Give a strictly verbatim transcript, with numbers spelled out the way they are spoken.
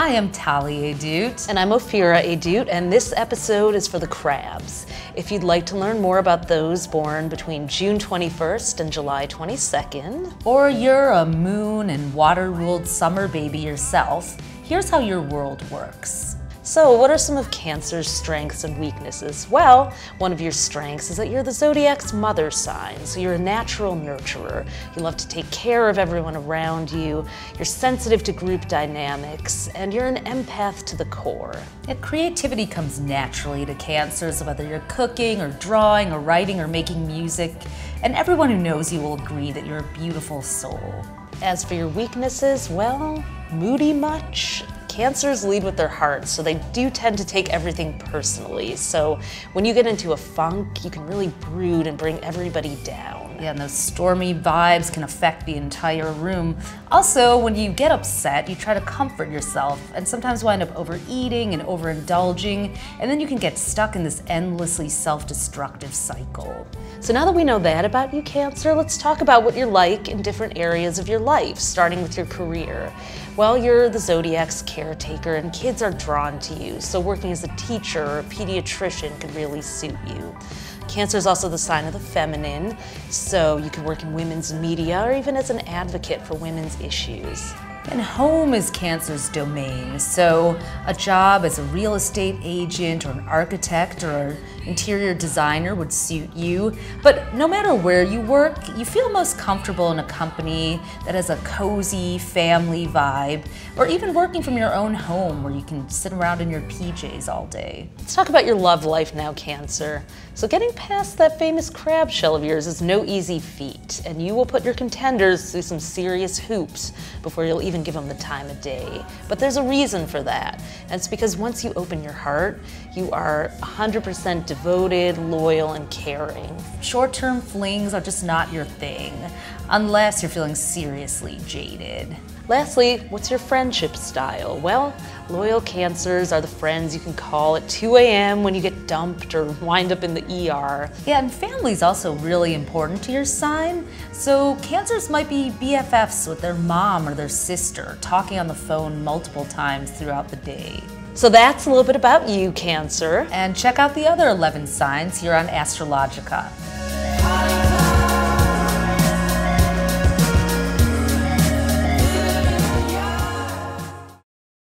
I am Tali Adut. And I'm Ophira Adut, and this episode is for the crabs. If you'd like to learn more about those born between June twenty-first and July twenty-second, or you're a moon and water-ruled summer baby yourself, here's how your world works. So what are some of Cancer's strengths and weaknesses? Well, one of your strengths is that you're the zodiac's mother sign, so you're a natural nurturer. You love to take care of everyone around you, you're sensitive to group dynamics, and you're an empath to the core. Yeah, creativity comes naturally to Cancers, whether you're cooking or drawing or writing or making music, and everyone who knows you will agree that you're a beautiful soul. As for your weaknesses, well, moody much? Cancers lead with their hearts, so they do tend to take everything personally. So when you get into a funk, you can really brood and bring everybody down. Yeah, and those stormy vibes can affect the entire room. Also, when you get upset, you try to comfort yourself and sometimes wind up overeating and overindulging, and then you can get stuck in this endlessly self-destructive cycle. So now that we know that about you, Cancer, let's talk about what you're like in different areas of your life, starting with your career. Well, you're the zodiac's caretaker and kids are drawn to you, so working as a teacher or a pediatrician could really suit you. Cancer is also the sign of the feminine, so you could work in women's media or even as an advocate for women's issues. And home is Cancer's domain, so a job as a real estate agent or an architect or an interior designer would suit you. But no matter where you work, you feel most comfortable in a company that has a cozy family vibe, or even working from your own home where you can sit around in your P Js all day. Let's talk about your love life now, Cancer. So getting past that famous crab shell of yours is no easy feat, and you will put your contenders through some serious hoops before you'll even give them the time of day. But there's a reason for that, and it's because once you open your heart, you are one hundred percent devoted, loyal, and caring. Short-term flings are just not your thing, unless you're feeling seriously jaded. Lastly, what's your friendship style? Well, loyal Cancers are the friends you can call at two A M when you get dumped or wind up in the E R. Yeah, and family's also really important to your sign. So Cancers might be B F Fs with their mom or their sister, talking on the phone multiple times throughout the day. So that's a little bit about you, Cancer. And check out the other eleven signs here on Astrologica.